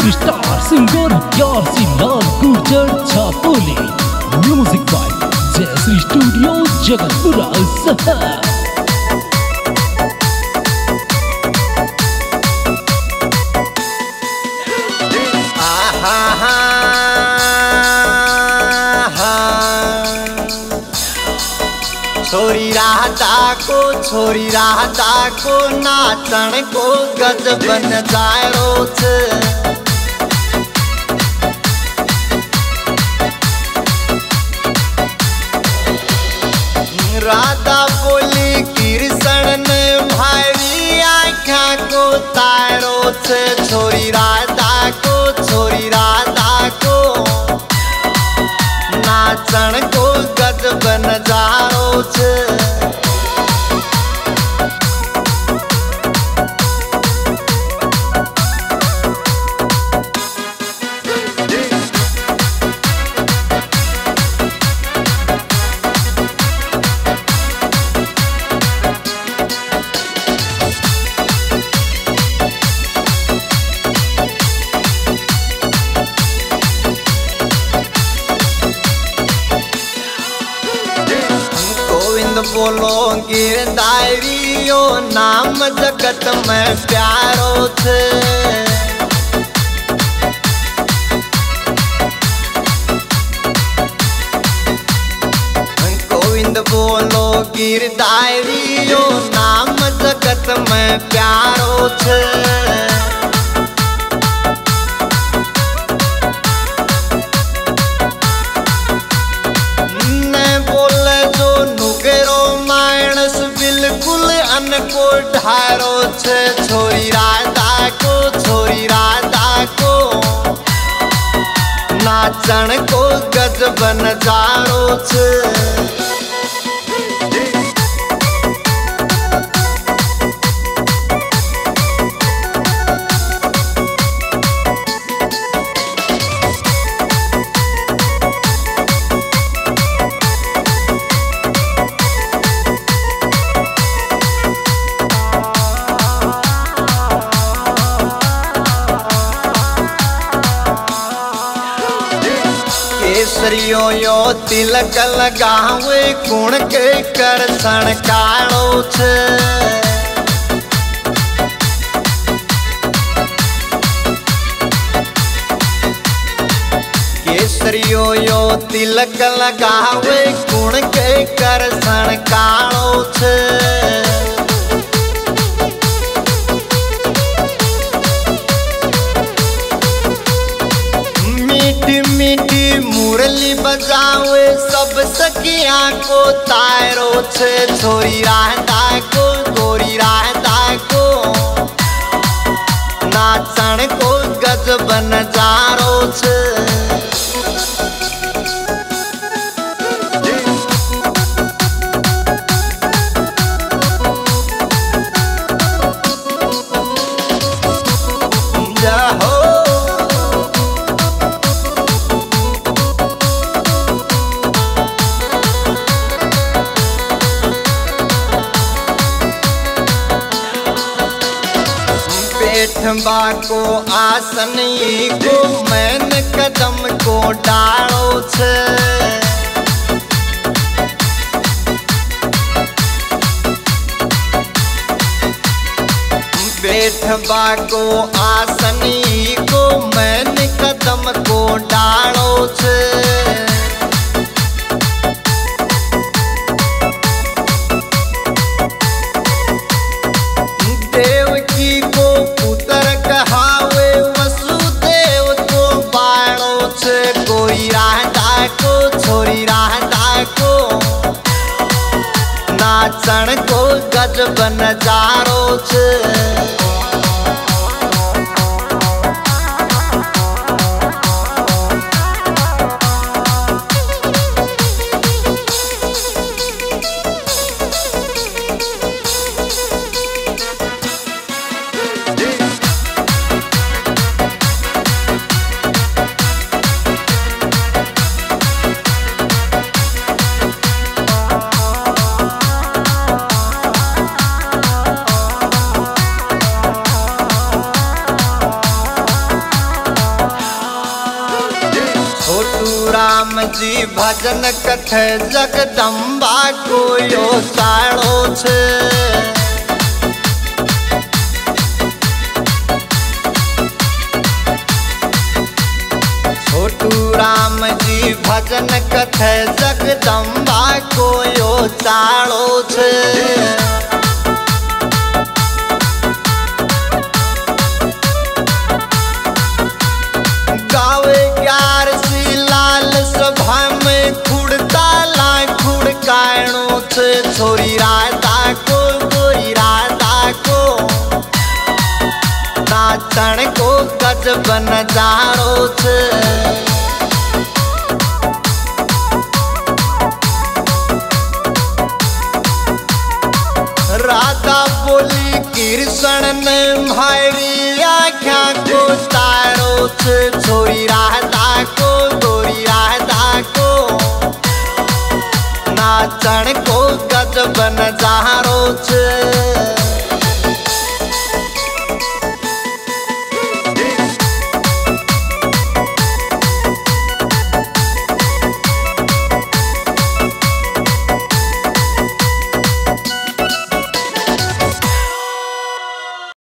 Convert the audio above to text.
Superstar singer Yasin Lal Gurjar Chhapole. Music by Jayshree studio Jagatpura शहर। छोरी राधा को नाचण को गज बन जारो छे। राधा बोली कृष्ण ने भाई आँखा को तारो छे। छोरी राधा को नाचण को गज बन जारो छे। बोलो गिरधारियो नाम जगत में प्यारो छे। गोविंद बोलो गिरधारियो नाम जगत में प्यारो छे। को ढारो छे। छोरी राधा को नाचण को गज बन जारो छे। केसरियो यो तिलक लगावे गुण के करसन कालो छे। केसरियो यो तिलक लगावे गुण के करसन कालो छे। मुरली बजावे सब सखिया को तारो छे। छोरी राधा को गोरी राधा को नाचण को गज बन जारो छे। बैठवा को आसन को मैन कदम को डालो छे। बैठवा को आसन को मैन कदम को डालो छे। छोरी राधा को नाचण को गज बन जारो छे। जी भजन कथे जगदम्बा को यो साड़ो छे। छोटू राम जी भजन कथे जगदम्बा को यो साड़ो छे। छोरी राधा को गोरी राधा को नाचण को गजब नजारो छे। राधा बोली कृष्ण ने मारी आख्या को तारो छे। छोरी राधा को गोरी राधा को नाचण को गजब नजारो